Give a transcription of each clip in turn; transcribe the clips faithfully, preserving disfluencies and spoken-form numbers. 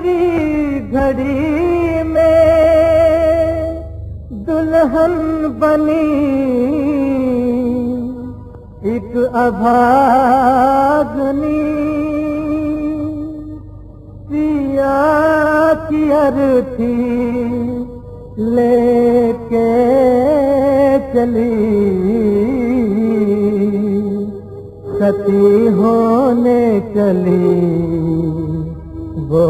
आखिरी घड़ी में दुल्हन बनी एक अभागनी, पिया की अर्थी लेके चली, सती होने चली वो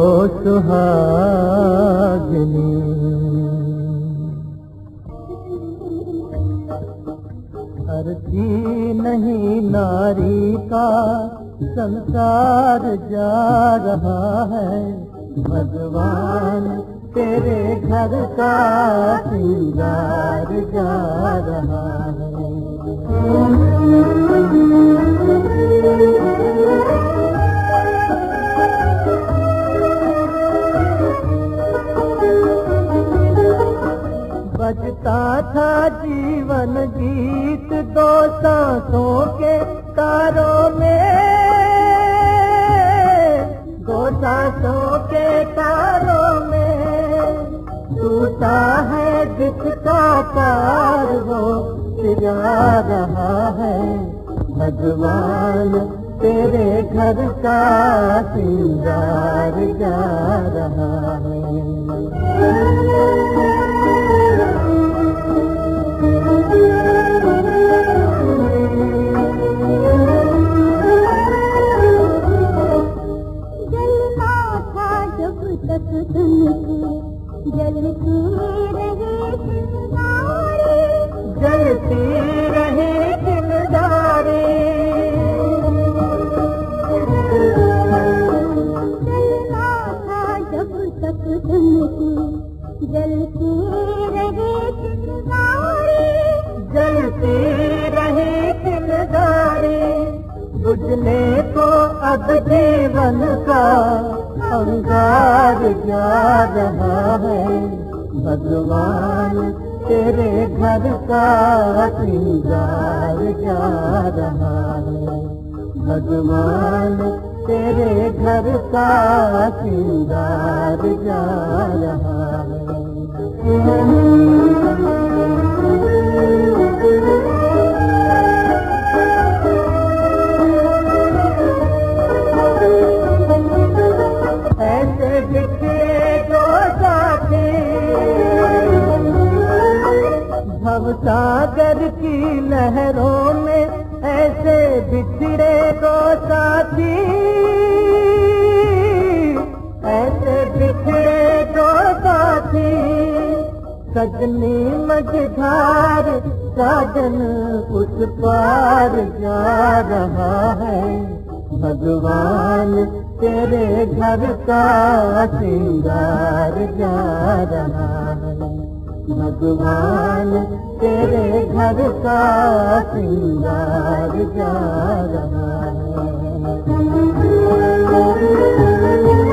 सुहागिनी। अर्थी नहीं नारी का संसार जा रहा है, भगवान तेरे घर का श्रृंगार जा रहा है। बजता था जीवन गीत दो सांसों के तारों में, दो सांसों के तारों में टूटा है जिसका तार वो सिजा रहा है, भगवान तेरे घर का श्रृंगार जा रहा है। जलना था जब तक तुमको जलती रहे चिंगारी, जलती रहे चिंगारी। जलना था जब तक तुमको जलती रहे चिंगारी, जलती रहे चिंगारी। बुझने को अब जीवन का अंगार जा रहा है, भगवान तेरे घर का श्रृंगार जा रहा है, भगवान तेरे घर का श्रृंगार जा रहा है। ऐसे बिखरे दो साथी भवसागर की लहरों में, ऐसे बिछड़े दो साथी, ऐसे बिछड़े दो साथी। सजनी मझधार साजन उस पार जा रहा है, भगवान तेरे घर का श्रृंगार जा रहा है, भगवान तेरे घर का श्रृंगार जा रहा है।